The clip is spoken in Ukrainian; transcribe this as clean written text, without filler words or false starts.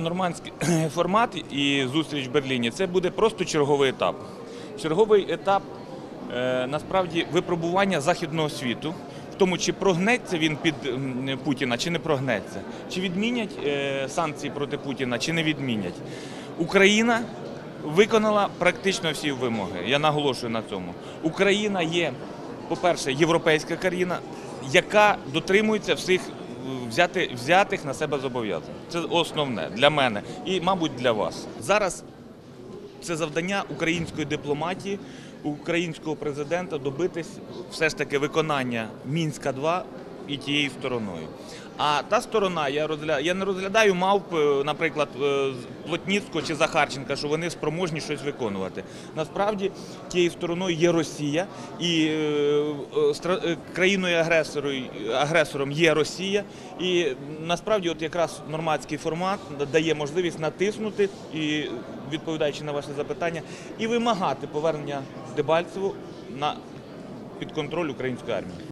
нормандський формат і зустріч в Берліні – це буде просто черговий етап. Черговий етап, насправді, випробування західного світу, в тому, чи прогнеться він під Путіна, чи не прогнеться, чи відмінять санкції проти Путіна, чи не відмінять. Україна виконала практично всі вимоги, я наголошую на цьому. Україна є, по-перше, європейська країна, яка дотримується всіх взятих на себе зобов'язань. Це основне для мене і, мабуть, для вас. Зараз це завдання української дипломатії, українського президента добитись все ж таки виконання Мінська-2 і тією стороною. А та сторона, я не розглядаю мавп, наприклад, Плотніцького чи Захарченка, що вони спроможні щось виконувати. Насправді, тією стороною є Росія, і країною-агресором є Росія. І насправді от якраз нормандський формат дає можливість натиснути, і, відповідаючи на ваше запитання, і вимагати повернення Дебальцеву під контроль української армії.